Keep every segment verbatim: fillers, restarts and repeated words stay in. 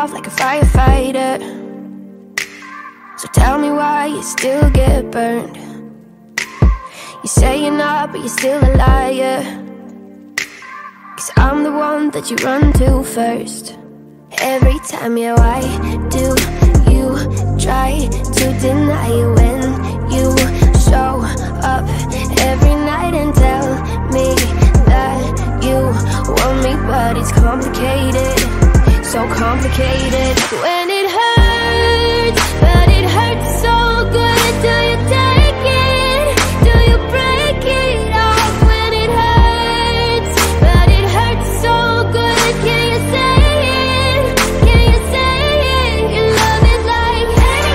off like a firefighter. So tell me why you still get burned. You say you're not, but you're still a liar. Cause I'm the one that you run to first. Every time, yeah, why do you try to deny it when you show up every night and tell me that you want me? But it's complicated, so complicated. When it hurts, but it hurts so good. Do you take it? Do you break it off? When it hurts, but it hurts so good. Can you say it? Can you say it? Your love is like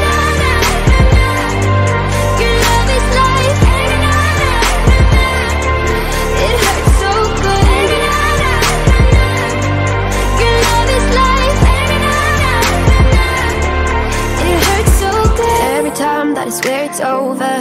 your love is like it hurts so good. Your love is like it hurts so good. Every time that I swear it's over,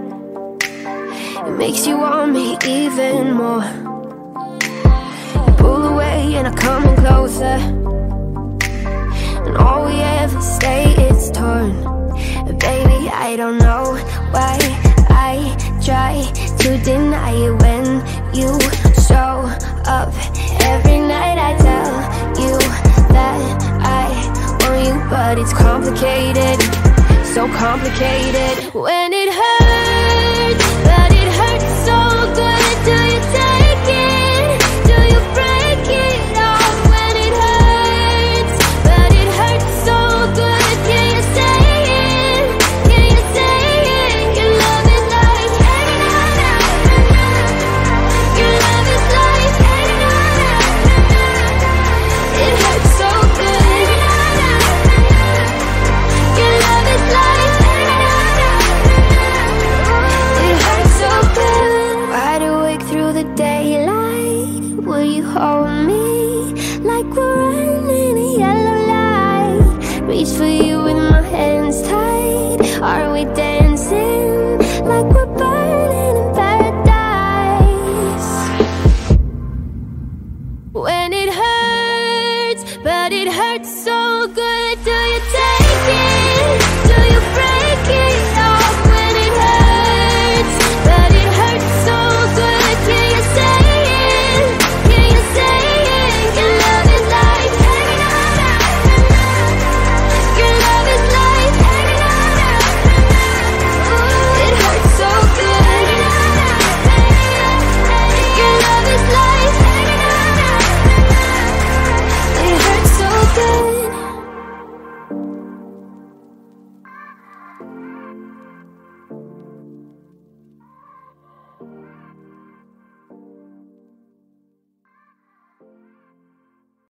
it makes you want me even more. You pull away and I'm coming closer, and all we ever stay is torn. Baby, I don't know why I try to deny it when you show up every night. I tell you that I want you, but it's complicated, so complicated. When it hurts,